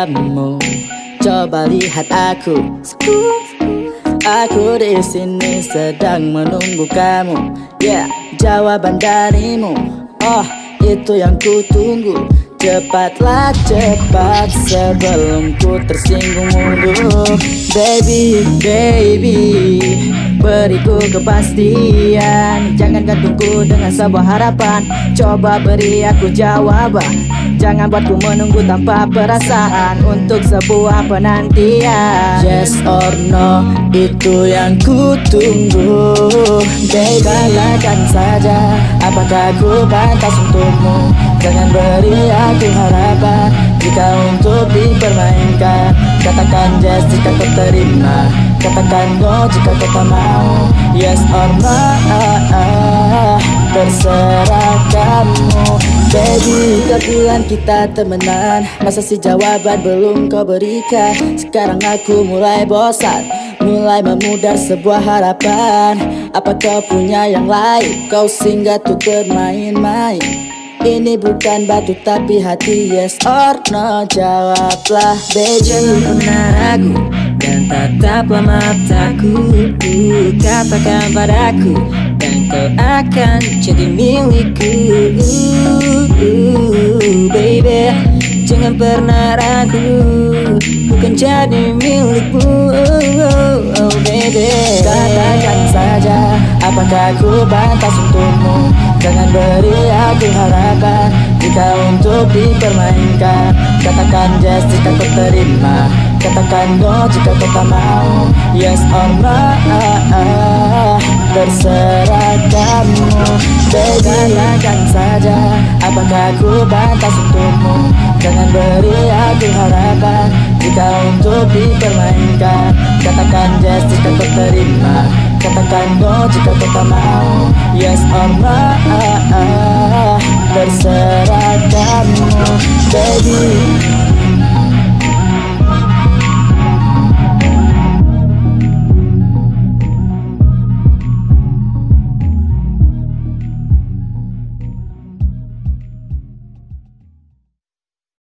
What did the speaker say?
kamu. Coba lihat aku di sini sedang menunggu kamu. Yeah, jawaban darimu, oh itu yang ku tunggu. Cepatlah cepat sebelum ku tersinggung mundur. Baby, beriku kepastian. Jangan gantungku dengan sebuah harapan. Coba beri aku jawaban. Jangan buatku menunggu tanpa perasaan untuk sebuah penantian. Yes or no, itu yang ku tunggu. Baby, katakan saja, apakah ku pantas untukmu? Jangan beri aku harapan jika untuk dipermainkan. Katakan yes jika kau terima, katakan no jika kau tak mau. Yes or no, terserah kamu. Baby, kau bilang kita temenan, masa si jawaban belum kau berikan? Sekarang aku mulai bosan, mulai memudar sebuah harapan. Apa kau punya yang lain? Kau singgah tuh bermain-main. Ini bukan batu tapi hati. Yes or no, jawablah baby. Jangan pernah ragu dan tataplah mataku. Katakan padaku dan kau akan jadi milikku. Baby, jangan pernah ragu, bukan jadi milikmu. Oh baby, katakan saja, apakah aku pantas untukmu? Jangan beri aku harapan jika untuk dipermainkan. Katakan yes jika kau terima, katakan no jika kau tak mau. Yes or no, terserah kamu. Baby, katakan saja, apakah aku pantas untukmu? Jangan beri aku harapan jika untuk dipermainkan. Katakan yes jika kau terima, katakan no jika kau tak mau. Yes or no, terserah kamu. Baby,